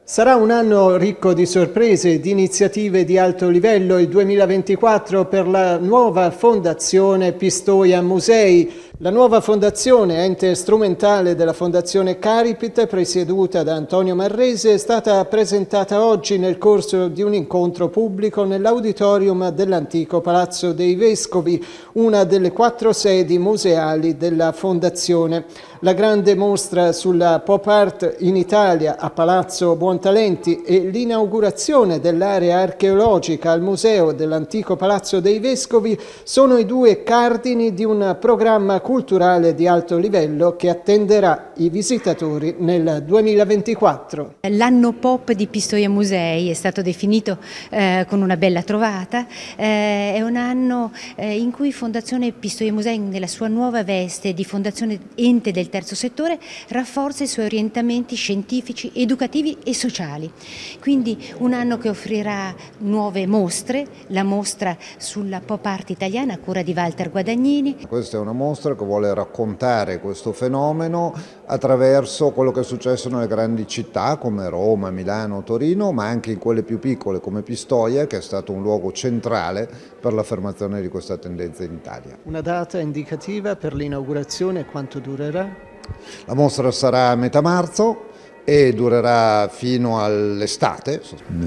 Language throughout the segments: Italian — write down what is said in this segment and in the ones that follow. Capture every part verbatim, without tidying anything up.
Sarà un anno ricco di sorprese e di iniziative di alto livello il duemilaventiquattro per la nuova Fondazione Pistoia Musei. La nuova fondazione, ente strumentale della Fondazione Caripit, presieduta da Antonio Marrese, è stata presentata oggi nel corso di un incontro pubblico nell'auditorium dell'antico Palazzo dei Vescovi, una delle quattro sedi museali della Fondazione. La grande mostra sulla pop art in Italia a Palazzo Buontalenti e l'inaugurazione dell'area archeologica al Museo dell'antico Palazzo dei Vescovi sono i due cardini di un programma culturale di alto livello che attenderà i visitatori nel duemilaventiquattro. L'anno pop di Pistoia Musei è stato definito eh, con una bella trovata, eh, è un anno eh, in cui Fondazione Pistoia Musei, nella sua nuova veste di fondazione ente del terzo settore, rafforza i suoi orientamenti scientifici, educativi e sociali. Quindi un anno che offrirà nuove mostre, la mostra sulla pop art italiana a cura di Walter Guadagnini. Questa è una mostra che vuole raccontare questo fenomeno attraverso quello che è successo nelle grandi città come Roma, Milano, Torino, ma anche in quelle più piccole come Pistoia, che è stato un luogo centrale per l'affermazione di questa tendenza in Italia. Una data indicativa per l'inaugurazione e quanto durerà? La mostra sarà a metà marzo e durerà fino all'estate.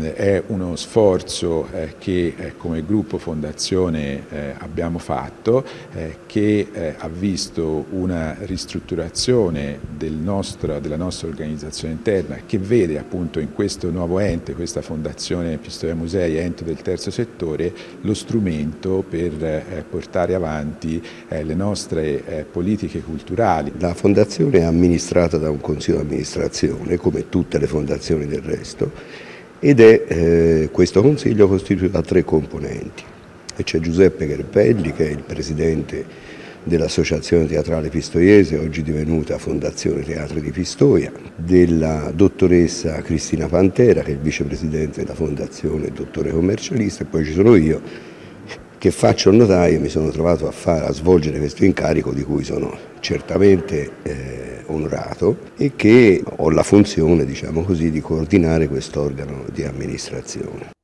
È uno sforzo eh, che eh, come gruppo Fondazione eh, abbiamo fatto, eh, che eh, ha visto una ristrutturazione del nostro, della nostra organizzazione interna, che vede appunto in questo nuovo ente, questa Fondazione Pistoia Musei, ente del terzo settore, lo strumento per eh, portare avanti eh, le nostre eh, politiche culturali. La Fondazione è amministrata da un consiglio di amministrazione, come tutte le fondazioni del resto, ed è eh, questo consiglio costituito da tre componenti. E c'è Giuseppe Cherpelli, che è il presidente dell'Associazione Teatrale Pistoiese, oggi divenuta Fondazione Teatri di Pistoia, della dottoressa Cristina Pantera, che è il vicepresidente della Fondazione Dottore Commercialista, e poi ci sono io, che faccio il notaio e mi sono trovato a, fare, a svolgere questo incarico di cui sono certamente eh, onorato e che ho la funzione, diciamo così, di coordinare quest'organo di amministrazione.